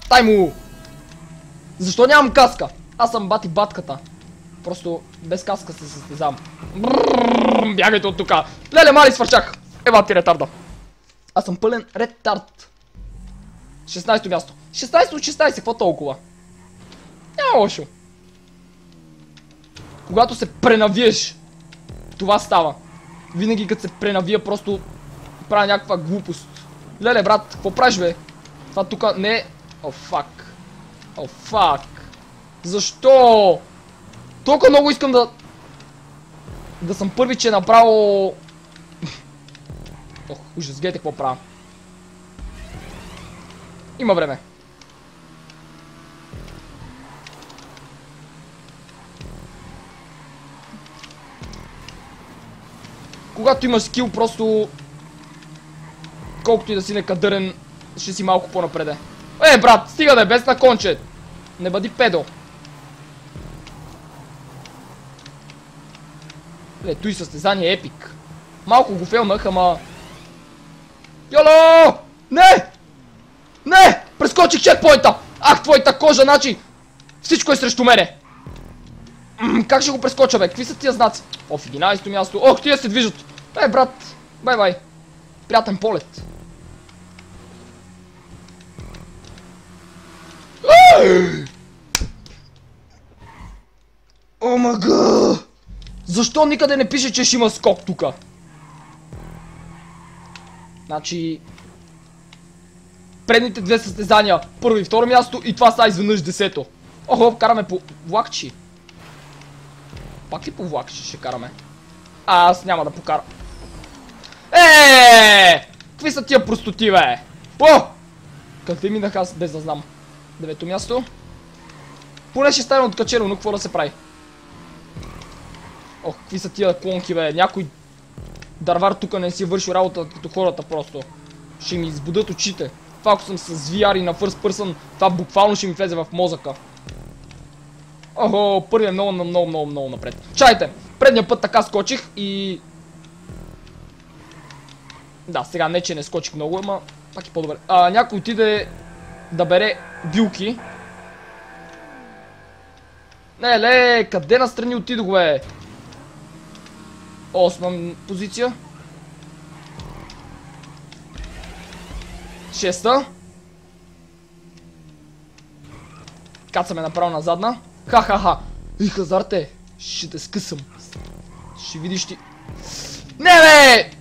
Дай му! Защо нямам каска? Аз съм бати батката. Просто без каска се състезам. Бягайте от тука. Леле, мали свършах. Ева ти ретарда. Аз съм пълен ретард. 16-то място. 16 от 16, какво толкова? Няма лошо. Когато се пренавиеш, това става. Винаги като се пренавия, просто правя някаква глупост. Леле, брат, какво правиш, бе? Това тука не е... О, фак. О, фак. Защо? Толкова много искам да съм първи, че направо... Ох, ужас, гледайте какво правя. Има време. Когато имаш скил, просто... Колкото и да си некадърен, ще си малко по-напреде. Брат, стига да е без на конче. Не бъди педо. Той състезание е епик. Малко го фелнах, ама... Йоло! Не! Не! Прескочих чекпойнта! Ах, твоята кожа, значи! Всичко е срещу мене! Как ще го прескоча, бе? Какви са тия знаци? О, в 11-то място. Ох, тия се движат! Брат! Бай-бай! Приятен полет! О, мага! Защо никъде не пише, че ще има скок тука? Значи... Предните две състезания, първо и второ място, и това са изведнъж 10-то. Охо, караме по влакчи. Пак ли по влакчи ще караме? Аз няма да покарам. Какви са тия простоти, бе? О! Къде минах аз без да знам? 9-то място. Поне ще стане откачено, но какво да се прави? Ох, какви са тия клонки, бе? Някой дървар тук не си върши работа като хората просто. Ще ми избудат очите. Това ако съм с VR и на first person, това буквално ще ми влезе в мозъка. Охо, първият много напред. Чайте, предния път така скочих и... Да, сега не че не скочих много, ама пак е по-добре. Някой отиде да бере билки. Не, къде настрани отидох, бе? 8 позиция. 6-та. Кацаме направо на задна. Ха-ха-ха. И хазарте. Ще те скъсам. Ще видиш ти. Не, бе!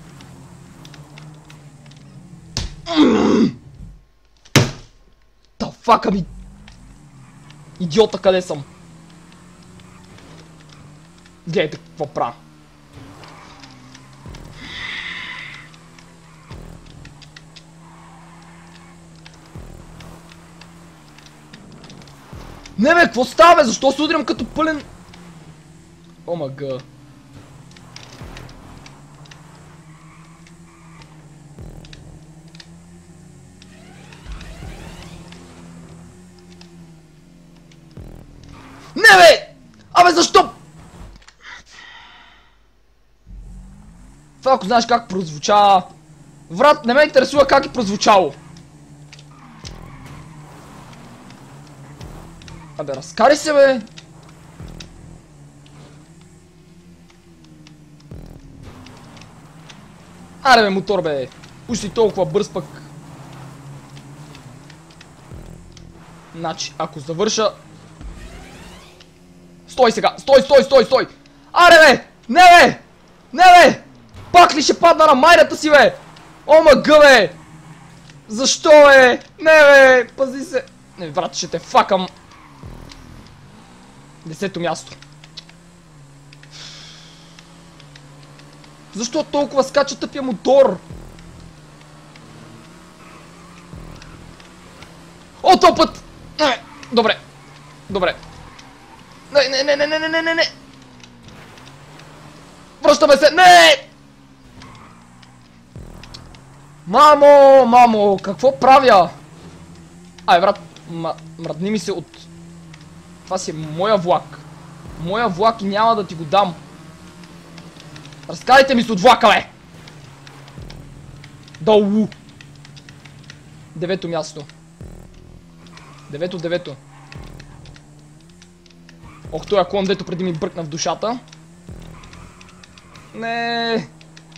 Та фака ми. Идиота, къде съм? Гледайте какво правя. Не, бе, какво става, бе? Защо се удрям като пълен... О, мага. Не, бе! Абе, защо? Това ако знаеш как прозвучава... Врат, не ме интересува как е прозвучало. Абе, разкари се, бе! Аре, бе, мотор, бе! Уж си толкова бърз пък. Значи, ако завърша... Стой сега! Стой! Аре, бе! Не, бе! Не, бе! Пак ли ще падна на майната си, бе? О, мъга, бе! Защо, бе? Не, бе! Пази се! Не, брат, ще те факам. 10-то място. Защо толкова скача тъпия мотор? О, този път! Добре. Не. Връщаме се. Не! Мамо, какво правя? Ай, брат, мръдни ми се от... Това си е моя влак. Моя влак и няма да ти го дам. Разкарайте ми се от влака, бе! Долу! 9-то място. Девето. Ох, той клон, дето преди ми бръкна в душата. Не.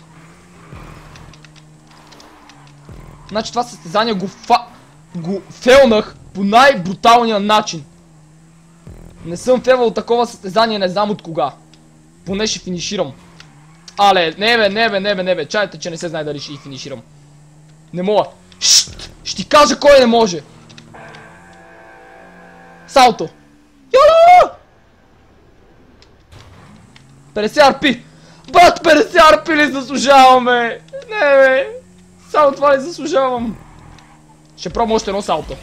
Значи това състезание го фелнах по най-бруталния начин. Не съм фелвал такова състезание, не знам от кога. Поне ще финиширам. Але, не бе. Чайте, че не се знае дали ще финиширам. Не мога. Ще ти кажа кой не може. Салто. Йола! 50 арпи. Бат, 50 арпи ли заслужаваме? Не бе. Само това ли заслужавам? Ще пробвам още едно салто.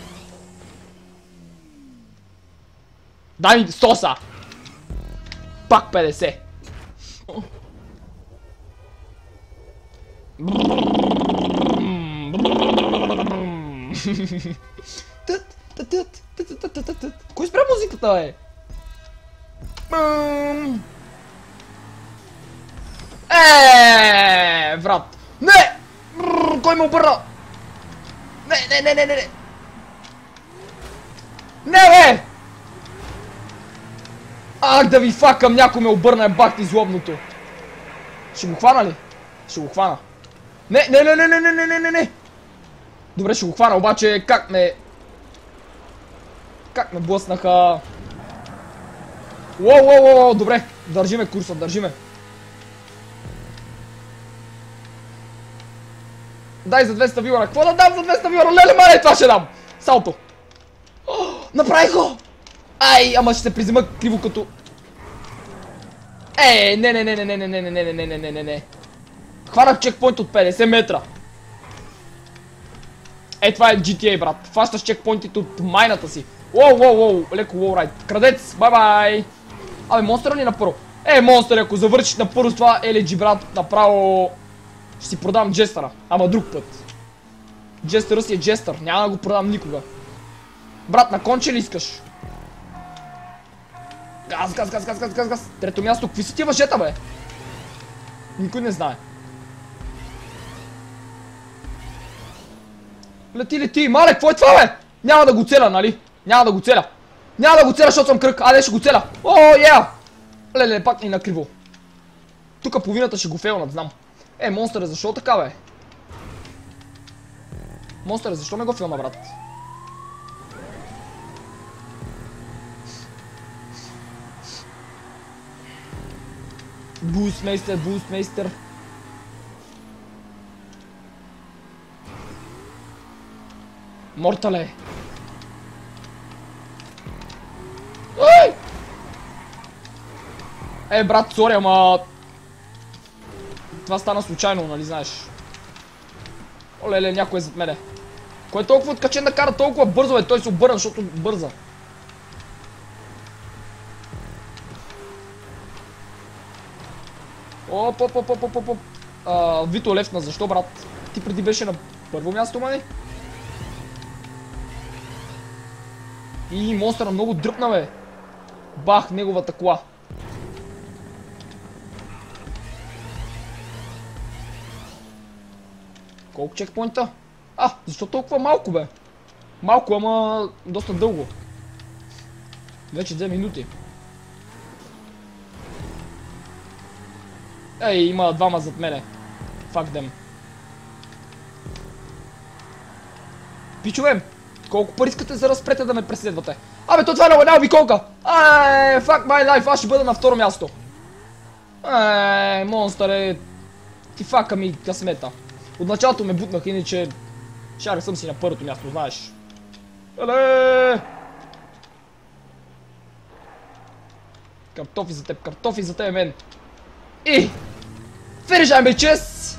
Дай ми 100 са. Пак 50. Кой спря музиката, бе? Брат. Не! Кой ме обърна? Не! Не, бе! Ах, да ви факам, някой ме обърна, бах ти злобното. Ще го хвана ли? Ще го хвана. Не! Добре, ще го хвана, обаче как ме блъснаха. Уоу, добре. Държиме курса, държиме. Дай за 200 вилара. Какво да дам за 200 вилара? Леле, мале, това ще дам. Салто. Направих го. Ай, ама ще се призема криво като... Не. Хванах чекпоинт от 50 метра. Това е GTA, брат. Фащаш чекпоинтите от майната си. Уоу, леко лоурайд. Крадец, бай. Абе, монстъра ли напърво? Монстър, ако завършиш напърво с това LG, брат, направо... Ще си продам джестъра, ама друг път. Джестъра си е джестър, няма да го продам никога. Брат, на конче ли искаш? Газ. Трето място, какви са тия въжета, бе? Никой не знае. Лети, мале, какво е това, бе? Няма да го целя, нали? Няма да го целя, защото съм кръг. Айде, ще го целя. Леле, пак ни накриво. Тука половината ще го фейлнат, знам. Монстър, защо така, бе? Монстър, защо ме го филма, брат? Бустмейстер. Мортале. Брат, сори, ама... Това стана случайно, нали знаеш? Олеле, някой е зад мене. Кой е толкова откачен да кара толкова бързо, бе? Той се обърна, защото бърза. Оп. Вито лефна, защо, брат? Ти преди беше на първо място, мани? И монстъра много дръпна, бе. Бах, неговата кола. Колко чекпоинта? Защо толкова малко, бе? Малко, ама доста дълго. Вече 2 минути. Има двама зад мене. Fuck them. Пичове, колко пари искате за да спрете да ме преследвате? Абе, това е една обиколка! Fuck my life, аз ще бъда на второ място. Монстър, ти фака ми късмета. От началото ме бутнах, иначе шарах съм си на първото място, знаеш. Картофи за теб, мен. И! Finish, bitches!